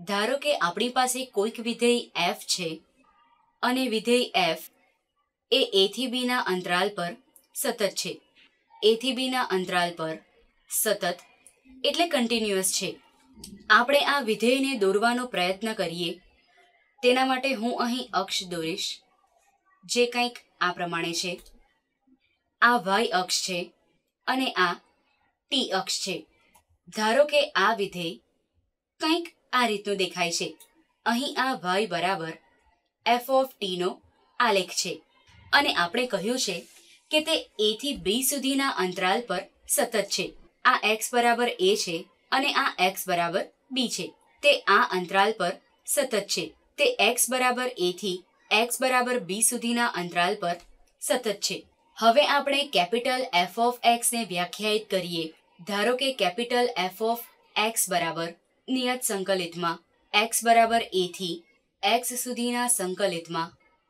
ધારો કે આપણી પાસે કોઈક વિધેય f છે અને વિધેય f એ a થી b ના અંતરાલ પર સતત છે. a થી b ના અંતરાલ પર સતત એટલે કન્ટિન્યુઅસ છે. આપણે આ વિધેયને દોરવાનો પ્રયત્ન કરીએ. તેના માટે હું અહીં અક્ષ દોરીશ, જે કંઈક આ પ્રમાણે છે. આ y અક્ષ છે અને આ t અક્ષ છે. ધારો કે આ વિધેય કંઈક આ રીતનું દેખાય છે. અહીં આ y બરાબર f of t નો આલેખ છે અને આપણે કહ્યું છે કે તે a થી b સુધીના અંતરાલ પર સતત છે. આ x બરાબર a છે અને આ x બરાબર b છે. તે આ અંતરાલ પર સતત છે. તે x બરાબર a થી x બરાબર b સુધીના અંતરાલ પર સતત છે. હવે આપણે કેપિટલ f of x ને વ્યાખ્યાયિત કરીએ. ધારો કે કેપિટલ f of x બરાબર નિયત સંકલિતમાં x બરાબર a થી x સુધીના સંકલિતમાં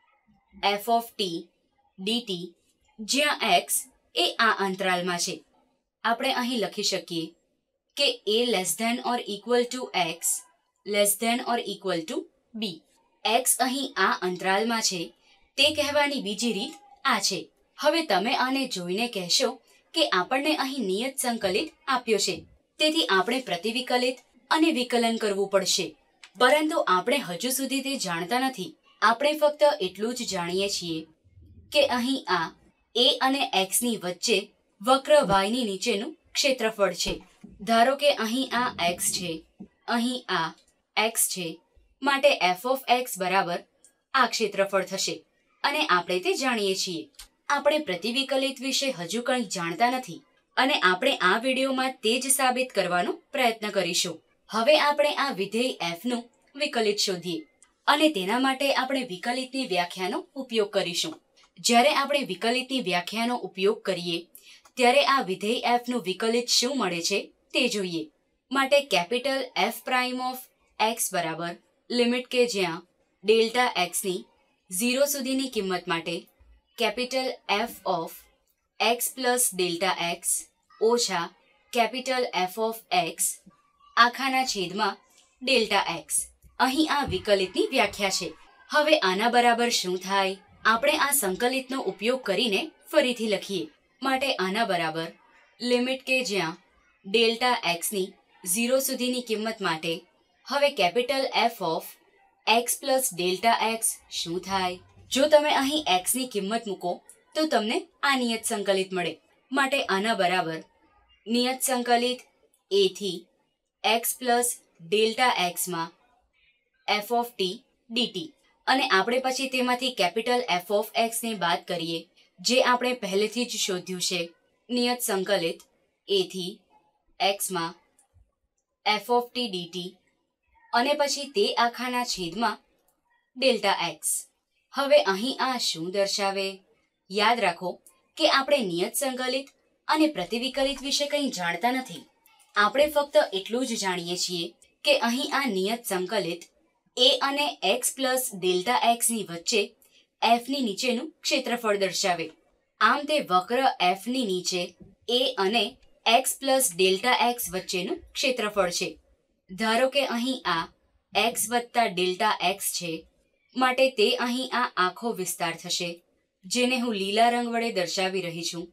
f of t dt, જ્યાં x એ આ અંતરાલમાં છે. આપણે અહીં લખી શકીએ કે a less than or equal to x less than or equal to b. x અહીં આ અંતરાલમાં છે તે કહેવાની બીજી રીત આ છે. હવે તમે આને જોઈને કહેશો કે આપણને અહીં નિયત સંકલિત આપ્યો છે, તેથી આપણે પ્રતિવિકલિત અને વિકલન કરવું પડશે. પરંતુ આપણે હજુ સુધી તે જાણતા નથી. આપણે ફક્ત એટલું જ જાણીએ છીએ કે અહીં આ a અને x ની વચ્ચે વક્ર y ની નીચેનું ક્ષેત્રફળ છે. ધારો કે અહીં આ x છે, અહીં આ x છે, માટે f of x બરાબર આ ક્ષેત્રફળ થશે અને આપણે તે જાણીએ છીએ. આપણે પ્રતિવિકલિત વિશે હજુ કંઈ જાણતા નથી અને આપણે આ વિડીયોમાં તે જ સાબિત કરવાનો પ્રયત્ન કરીશું. હવે આપણે આ વિધેય f નું વિકલિત શોધીએ અને તેના માટે આપણે વિકલિતની વ્યાખ્યાનો ઉપયોગ કરીશું. જ્યારે આપણે વિકલિતની વ્યાખ્યાનો ઉપયોગ કરીએ ત્યારે આ વિધેય f નું વિકલિત શું મળે છે તે જોઈએ. માટે capital f prime of x બરાબર લિમિટ કે જ્યાં ડેલ્ટા x ની 0 સુધીની કિંમત માટે capital f of x plus delta x ઓછા કેપિટલ f ઓફ x આખાના છેદમાં ડેલ્ટા x. અહીં આ વિકલિતની વ્યાખ્યા છે. હવે આના બરાબર શું થાય? આપણે આ સંકલિતનો ઉપયોગ કરીને ફરીથી લખીએ. માટે આના બરાબર લિમિટ કે જ્યાં ડેલ્ટા x ની 0 સુધીની કિંમત માટે હવે capital f of x plus delta x શું થાય? જો તમે અહીં x ની કિંમત મૂકો તો તમને આ નિયત સંકલિત મળે. માટે આના બરાબર નિયત સંકલિત a થી x પ્લસ ડેલ્ટા x માં f of t dt. અને આપણે પછી તેમાંથી કેપિટલ f of x ને બાદ કરીએ, જે આપણે પહેલેથી જ શોધ્યું છે. નિયત સંકલિત a થી x માં f of t dt અને પછી તે આખાના છેદમાં ડેલ્ટા x. હવે અહીં આ શું દર્શાવે? યાદ રાખો કે આપણે નિયત સંકલિત અને પ્રતિવિકલિત વિશે કંઈ જાણતા નથી. આપણે ફક્ત એટલું જ જાણીએ છીએ કે અહીં આ નિયત સંકલિત a અને x પ્લસ ડેલ્ટા x ની વચ્ચે f ની નીચેનું ક્ષેત્રફળ દર્શાવે. આમ તે વક્ર f ની નીચે a અને x પ્લસ ડેલ્ટા x વચ્ચેનું ક્ષેત્રફળ છે. ધારો કે અહીં આ x વત્તા ડેલ્ટા x છે, માટે તે અહીં આ આખો વિસ્તાર થશે, જેને હું લીલા રંગ વડે દર્શાવી રહી છું.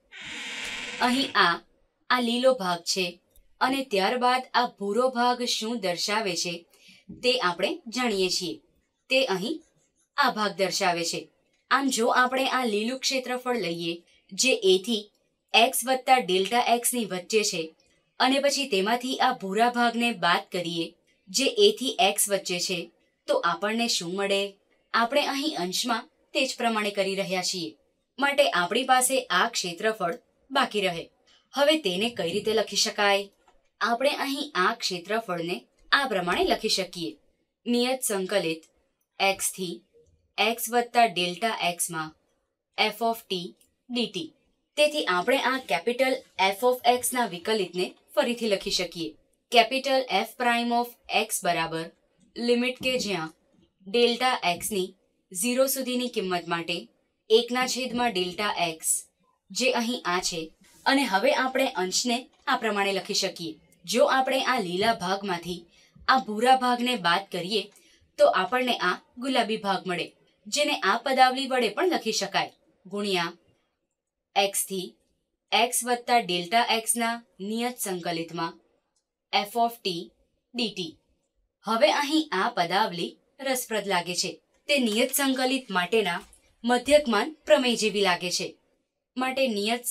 અહીં આ લીલો ભાગ છે અને ત્યારબાદ આ ભૂરો ભાગ શું દર્શાવે છે તે આપણે જાણીએ છીએ. તે અહીં આ ભાગ દર્શાવે છે. આમ જો આપણે આ લીલું ક્ષેત્રફળ લઈએ જે a થી x વત્તા ડેલ્ટા x ની વચ્ચે છે અને પછી તેમાંથી આ ભૂરા ભાગને બાદ કરીએ જે a થી x વચ્ચે છે, તો આપણને શું મળે? આપણે અહીં અંશમાં તે જ પ્રમાણે કરી રહ્યા છીએ, માટે આપણી પાસે આ ક્ષેત્રફળ બાકી રહે. હવે તેને કઈ રીતે લખી શકાય? આપણે અહીં આ ક્ષેત્રફળને આ પ્રમાણે લખી શકીએ. નિયત સંકલિત x થી x વત્તા ડેલ્ટા x માં f of t dt. તેથી આપણે આ કેપિટલ f of x ના વિકલિતને ફરીથી લખી શકીએ. Capital f prime of x બરાબર લિમિટ કે જ્યાં ડેલ્ટા x ની 0 સુધીની કિંમત માટે 1/ડેલ્ટા x, જે અહીં આ છે. અને હવે આપણે અંશને આ પ્રમાણે લખી શકીએ. જો આપણે આ લીલા ભાગમાંથી આ ભૂરા ભાગને બાદ કરીએ તો આપણને આ ગુલાબી ભાગ મળે, જેને આ પદાવલી વડે પણ લખી શકાય, ગુણ્યા x થી x વત્તા ડેલ્ટા એક્સના નિયત સંકલિતમાં f ઓફ t dt. હવે અહીં આ પદાવલી રસપ્રદ લાગે છે. તે નિયત સંકલિત માટેના મધ્યકમાન પ્રમેય જેવી લાગે છે. માટે નિયત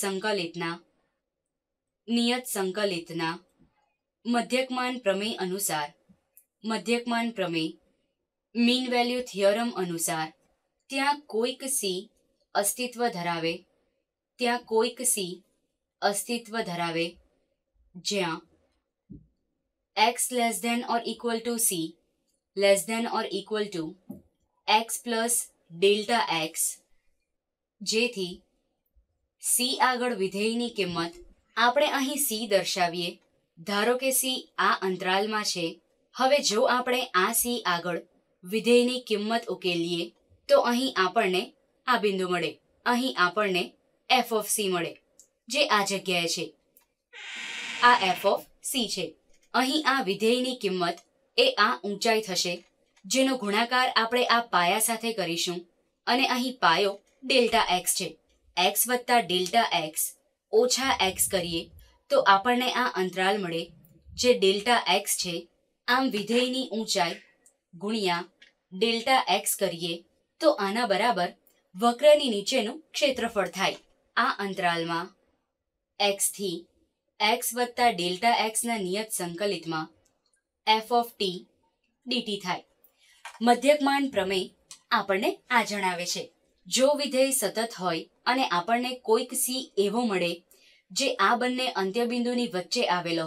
સંકલિતના મધ્યકમાન પ્રમેય અનુસાર, મધ્યકમાન પ્રમેય મીન વેલ્યુ થિયરમ અનુસાર ત્યાં કોઈક c અસ્તિત્વ ધરાવે જ્યાં x less than or equal to c less than or equal to x plus delta x, જેથી c આગળ વિધેયની કિંમત આપણે અહીં c દર્શાવીએ. ધારો કે c આ અંતરાલમાં છે. હવે જો આપણે આ c આગળ વિધેયની કિંમત ઉકેલીએ તો અહીં આપણને આ બિંદુ મળે. અહીં આપણને f ઓફ c મળે, જે આ જગ્યાએ છે. આ f ઓફ c છે. અહીં આ વિધેયની કિંમત એ આ ઊંચાઈ થશે, જેનો ગુણાકાર આપણે આ પાયા સાથે કરીશું. અને અહીં પાયો ડેલ્ટા એક્સ છે. x વત્તા ડેલ્ટા એક્સ ઓછા x કરીએ તો આપણને આ અંતરાલ મળે, જે ડેલ્ટા એક્સ છે. આમ વિધેયની ઊંચાઈ ગુણ્યા ડેલ્ટા એક્સ કરીએ તો આના બરાબર વક્રની નીચેનું ક્ષેત્રફળ થાય. આ અંતરાલમાં x થી x વત્તા ડેલ્ટા એક્સના નિયત સંકલિતમાં f ઓફ t dt થાય. મધ્યકમાન પ્રમેય આપણને આ જણાવે છે, જો વિધેય સતત હોય અને આપણને કોઈક c એવો મળે જે આ બંને અંત્યબિંદુની વચ્ચે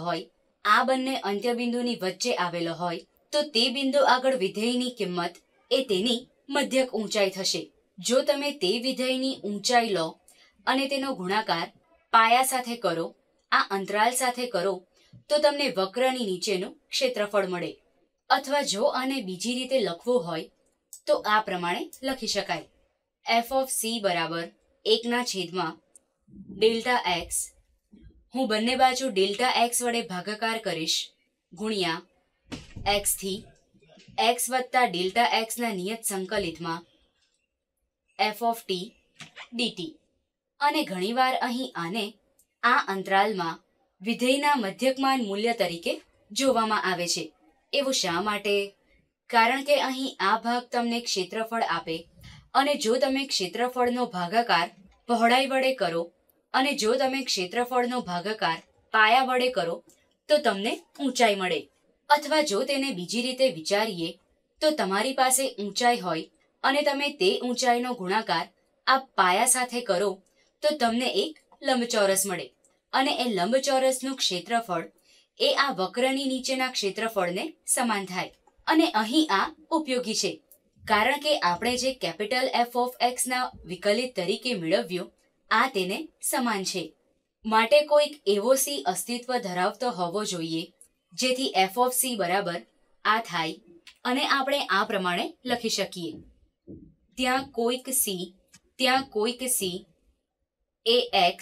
આવેલો હોય, તો તે બિંદુ આગળ વિધેયની કિંમત એ તેની મધ્યક ઊંચાઈ થશે. જો તમે તે વિધેયની ઊંચાઈ લો અને તેનો ગુણાકાર પાયા સાથે કરો, આ અંતરાલ સાથે કરો, તો તમને વક્રની નીચેનું ક્ષેત્રફળ મળે. અથવા જો આને બીજી રીતે લખવું હોય તો આ પ્રમાણે લખી શકાય: f ઓફ c બરાબર 1/, ડેલ્ટા એક્સ, હું બંને બાજુ ડેલ્ટા એક્સ વડે ભાગાકાર કરીશ, ગુણ્યા x થી x વત્તા ડેલ્ટા એક્સના નિયત સંકલિતમાં f ઓફ t dt. અને ઘણીવાર અહીં આને આ અંતરાલમાં વિધેયના મધ્યકમાન મૂલ્ય તરીકે જોવામાં આવે છે. એવું શા માટે? કારણ કે અહીં આ ભાગ તમને ક્ષેત્રફળ આપે, અને જો તમે ક્ષેત્રફળનો ભાગાકાર પહોળાઈ વડે કરો અને જો તમે ક્ષેત્રફળનો ભાગાકાર પાયા વડે કરો તો તમને ઊંચાઈ મળે. અથવા જો તેને બીજી રીતે વિચારીએ તો તમારી પાસે ઊંચાઈ હોય અને તમે તે ઊંચાઈનો ગુણાકાર આ પાયા સાથે કરો તો તમને એક લંબચોરસ મળે, અને એ લંબચોરસનું ક્ષેત્રફળ એ આ વક્રની નીચેના ક્ષેત્રફળને સમાન થાય. અને અહીં આ ઉપયોગી છે, કારણ કે આપણે જે કેપિટલ f ઓફ x ના વિકલિત તરીકે મેળવ્યો આ તેને સમાન છે. માટે કોઈક એવો c અસ્તિત્વ ધરાવતો હોવો જોઈએ જેથી f ઓફ c બરાબર આ થાય, અને આપણે આ પ્રમાણે લખી શકીએ: ત્યાં કોઈક c એ x,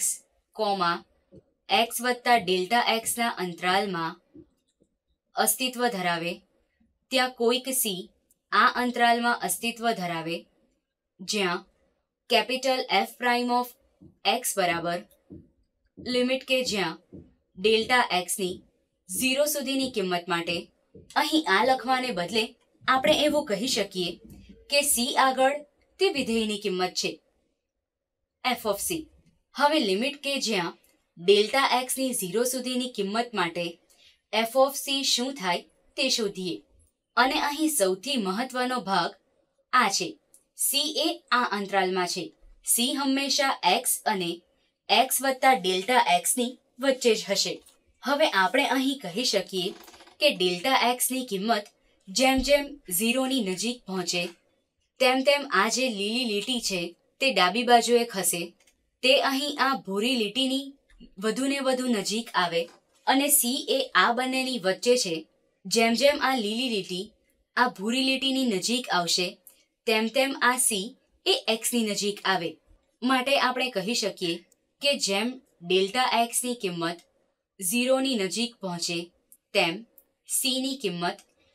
x વત્તા ડેલ્ટા એક્સના અંતરાલમાં અસ્તિત્વ ધરાવે. ત્યાં કોઈક c આ અંતરાલમાં અસ્તિત્વ ધરાવે જ્યાં capital f prime of x બરાબર લિમિટ કે જ્યાં ડેલ્ટા એક્સની 0 સુધીની કિંમત માટે. અહીં આ લખવાને બદલે આપણે એવું કહી શકીએ કે c આગળ તે વિધેયની કિંમત છે f ઓફ c. હવે લિમિટ કે જ્યાં ડેલ્ટા એક્સની 0 સુધીની કિંમત માટે f ઓફ c શું થાય તે શોધીએ. અને અહીં સૌથી મહત્વનો ભાગ આ છે: c એ આ અંતરાલમાં છે. c હંમેશા x અને x વત્તા ડેલ્ટા એક્સની વચ્ચે જ હશે. હવે આપણે અહીં કહી શકીએ કે ડેલ્ટા એક્સની કિંમત જેમ જેમ 0ની નજીક પહોંચે તેમ તેમ આ જે લીલી લીટી છે તે ડાબી બાજુએ ખસે. તે અહીં આ ભૂરી લીટીની વધુને વધુ નજીક આવે, અને c એ આ બંનેની વચ્ચે છે. જેમ જેમ આ લીલી લીટી આ ભૂરી લીટીની નજીક આવશે તેમ તેમ આ c એ xની નજીક આવે. માટે આપણે કહી શકીએ કે જેમ ડેલ્ટા એક્સની કિંમત 0ની નજીક પહોંચે તેમ c ની કિંમત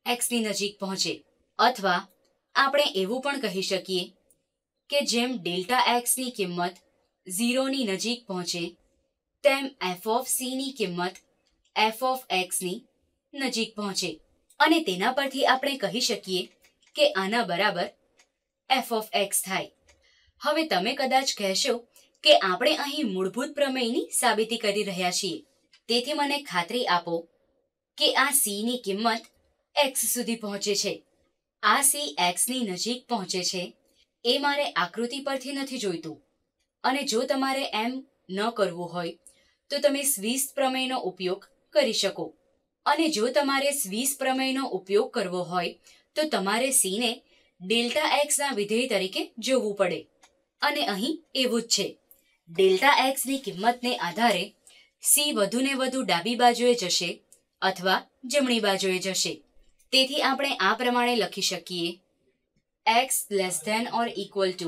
એક્સની નજીક પહોંચે. અથવા આપણે એવું પણ કહી શકીએ કે જેમ ડેલ્ટા એક્સની કિંમત 0ની નજીક પહોંચે તેમ એફ ઓફ સીની કિંમત એફ ઓફ એક્સની નજીક પહોંચે. અને તેના પરથી આપણે કહી શકીએ કે આના બરાબર એફ ઓફ એક્સ થાય. હવે તમે કદાચ કહેશો કે આપણે અહીં મૂળભૂત પ્રમેયની સાબિતી કરી રહ્યા છીએ, તેથી મને ખાતરી આપો કે આ સીની કિંમત એક્સ સુધી પહોંચે છે. આ સી એક્સની નજીક પહોંચે છે એ મારે આકૃતિ પરથી નથી જોઈતું. અને જો તમારે એમ ન કરવું હોય તો તમે સ્વિસ પ્રમેયનો ઉપયોગ કરી શકો. અને જો તમારે સ્વિસ પ્રમેયનો ઉપયોગ કરવો હોય તો તમારે સીને ડેલ્ટા એક્સના વિધેય તરીકે જોવું પડે. અને અહીં એવું જ છે. ડેલ્ટા એક્સની કિંમતને આધારે સી વધુને વધુ ડાબી બાજુએ જશે અથવા જમણી બાજુએ જશે. તેથી આપણે આ પ્રમાણે લખી શકીએ x less than or equal to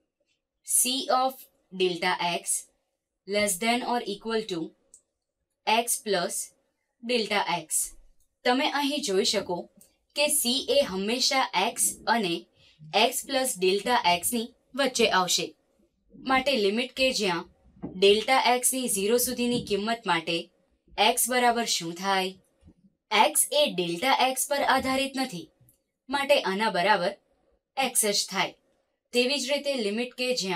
c of delta x less than or equal to x plus delta x. તમે અહીં જોઈ શકો કે સી એ હંમેશા એક્સ અને એક્સ પ્લસ ડેલ્ટા એક્સની વચ્ચે આવશે. માટે લિમિટ કે જ્યાં ડેલ્ટા એક્સની 0 સુધીની કિંમત માટે એક્સ બરાબર શું થાય? એક્સ એ ડેલ્ટા એક્સ પર આધારિત નથી, માટે આના બરાબર એક્સ જ થાય. તેવી જ રીતે લિમિટ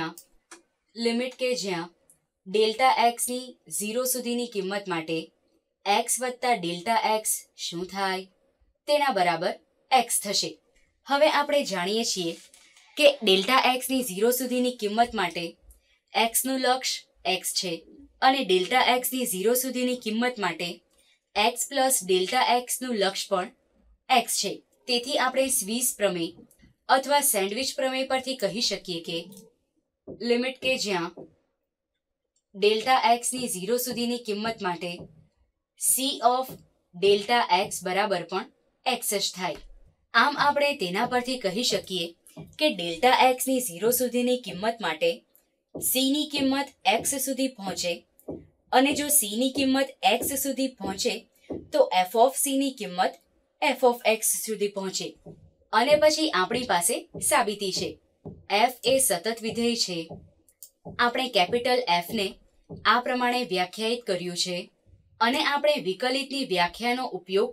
કે જ્યાં ડેલ્ટા એક્સની 0 સુધીની કિંમત માટે એક્સ વત્તા ડેલ્ટા એક્સ શું થાય? તેના બરાબર એક્સ થશે. હવે આપણે જાણીએ છીએ કે ડેલ્ટા એક્સની 0 સુધીની કિંમત માટે એક્સનું લક્ષ એક્સ છે અને ડેલ્ટા એક્સની 0 સુધીની કિંમત માટે એક્સ પ્લસ ડેલ્ટા એક્સનું લક્ષ પણ એક્સ છે. તેથી આપણે સ્વિસ પ્રમેય અથવા સેન્ડવિચ પ્રમેય પરથી કહી શકીએ કે લિમિટ કે જ્યાં ડેલ્ટા એક્સની 0 સુધીની કિંમત માટે સી ઓફ ડેલ્ટા એક્સ બરાબર પણ એક્સ જ થાય. આમ આપણે તેના પરથી કહી શકીએ કે ડેલ્ટા એક્સની 0 સુધીની કિંમત માટે સીની કિંમત એક્સ સુધી પહોંચે અને જો સીની કિંમત એક્સ સુધી પહોંચે તો એફ ઓફ સીની કિંમત એફ ઓફ એક્સ સુધી પહોંચે. અને પછી આપણી પાસે સાબિતી છે. એફ એ સતત વિધેય છે. આપણે કેપિટલ એફને આ પ્રમાણે વ્યાખ્યાયિત કર્યું છે અને આપણે વિકલિતની વ્યાખ્યાનો ઉપયોગ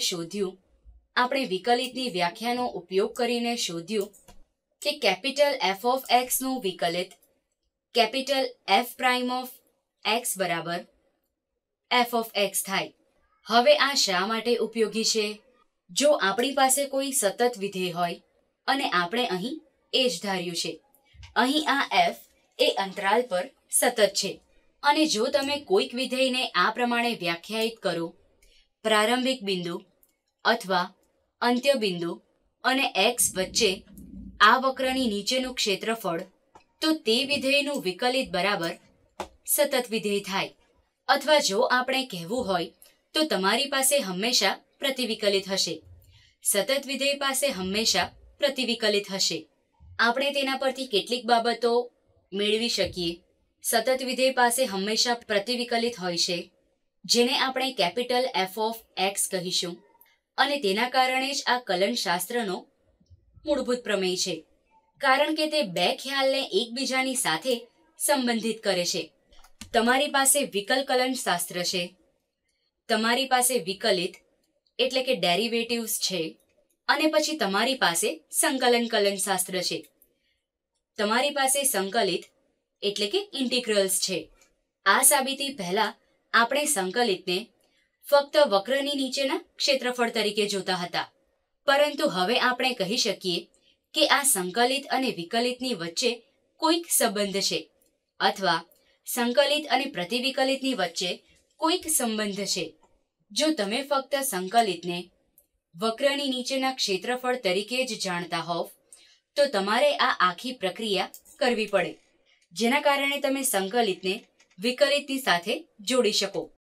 કરીને શોધ્યું કે કેપિટલ એફ ઓફ એક્સનું વિકલિત capital f prime of x બરાબર એફ ઓફ એક્સ થાય. હવે આ શા માટે ઉપયોગી છે? જો આપણી પાસે કોઈ સતત વિધેય હોય અને આપણે અહીં એ જ ધાર્યું છે. અહીં આ એફ એ અંતરાલ પર સતત છે અને જો તમે કોઈક વિધેયને આ પ્રમાણે વ્યાખ્યાયિત કરો પ્રારંભિક બિંદુ અથવા અંત્ય બિંદુ અને એક્સ વચ્ચે આ વક્રની નીચેનું ક્ષેત્રફળ, તો તે વિધેયનું વિકલિત બરાબર સતત વિધેય થાય. અથવા જો આપણે કહેવું હોય તો તમારી પાસે હંમેશા પ્રતિવિકલિત હશે. સતત વિધેય પાસે હંમેશા પ્રતિવિકલિત હશે. આપણે તેના પરથી કેટલીક બાબતો મેળવી શકીએ. સતત વિધેય પાસે હંમેશા પ્રતિવિકલિત હોય છે, જેને આપણે કેપિટલ એફ ઓફ એક્સ કહીશું અને તેના કારણે જ આ કલનશાસ્ત્રનો મૂળભૂત પ્રમેય છે. કારણ કે તે બે ખ્યાલને એકબીજાની સાથે સંબંધિત કરે છે. તમારી પાસે વિકલ કલનશાસ્ત્ર છે, તમારી પાસે વિકલિત એટલે કે ડેરિવેટિવ્સ છે અને પછી તમારી પાસે સંકલન કલનશાસ્ત્ર છે. તમારી પાસે સંકલિત એટલે કે ઇન્ટિગ્રલ્સ છે. આ સાબિતી પહેલા આપણે સંકલિતને ફક્ત વક્રની નીચેના ક્ષેત્રફળ તરીકે જોતા હતા, પરંતુ હવે આપણે કહી શકીએ કે આ સંકલિત અને વિકલિતની વચ્ચે કોઈક સંબંધ છે અથવા સંકલિત અને પ્રતિવિકલિતની વચ્ચે કોઈક સંબંધ છે. જો તમે ફક્ત સંકલિતને વક્રની નીચેના ક્ષેત્રફળ તરીકે જ જાણતા હોવ તો તમારે આ આખી પ્રક્રિયા કરવી પડે, જેના કારણે તમે સંકલિતને વિકલિતની સાથે જોડી શકો.